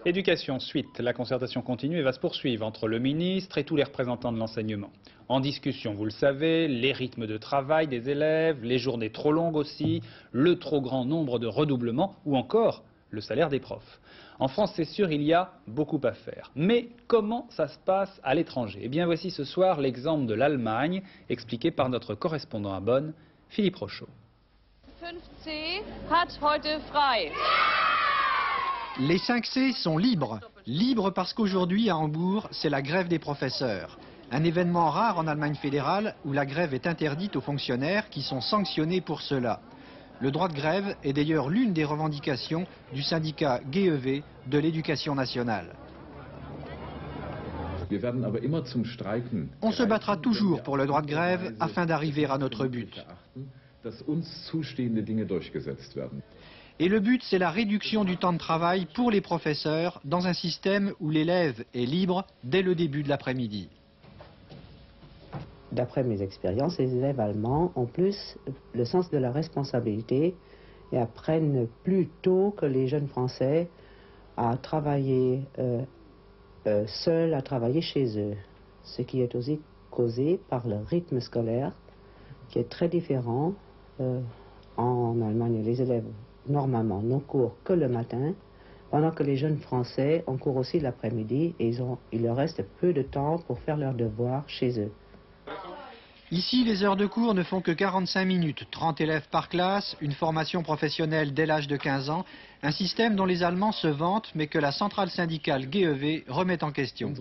Éducation, suite. La concertation continue et va se poursuivre entre le ministre et tous les représentants de l'enseignement. En discussion, vous le savez, les rythmes de travail des élèves, les journées trop longues aussi, le trop grand nombre de redoublements ou encore le salaire des profs. En France, c'est sûr, il y a beaucoup à faire. Mais comment ça se passe à l'étranger? Eh bien, voici ce soir l'exemple de l'Allemagne, expliqué par notre correspondant à Bonn, Philippe Rochaud. 5C hat heute frei. Les 5C sont libres. Libres parce qu'aujourd'hui, à Hambourg, c'est la grève des professeurs. Un événement rare en Allemagne fédérale où la grève est interdite aux fonctionnaires qui sont sanctionnés pour cela. Le droit de grève est d'ailleurs l'une des revendications du syndicat GEW de l'éducation nationale. On se battra toujours pour le droit de grève afin d'arriver à notre but. Et le but, c'est la réduction du temps de travail pour les professeurs dans un système où l'élève est libre dès le début de l'après-midi. D'après mes expériences, les élèves allemands ont plus le sens de la responsabilité et apprennent plus tôt que les jeunes Français à travailler seuls, à travailler chez eux. Ce qui est aussi causé par le rythme scolaire qui est très différent. En Allemagne, les élèves normalement n'ont cours que le matin, pendant que les jeunes Français ont cours aussi l'après-midi et il leur reste peu de temps pour faire leurs devoirs chez eux. Ici, les heures de cours ne font que 45 minutes, 30 élèves par classe, une formation professionnelle dès l'âge de 15 ans, un système dont les Allemands se vantent mais que la centrale syndicale GEW remet en question.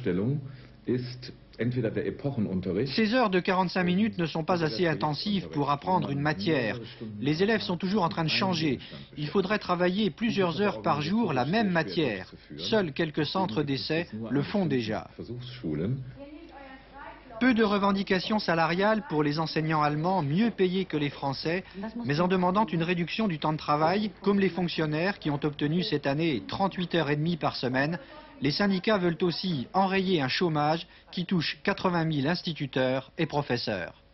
Ces heures de 45 minutes ne sont pas assez intensives pour apprendre une matière. Les élèves sont toujours en train de changer. Il faudrait travailler plusieurs heures par jour la même matière. Seuls quelques centres d'essai le font déjà. Peu de revendications salariales pour les enseignants allemands mieux payés que les Français, mais en demandant une réduction du temps de travail, comme les fonctionnaires qui ont obtenu cette année 38h30 par semaine. Les syndicats veulent aussi enrayer un chômage qui touche 80 000 instituteurs et professeurs.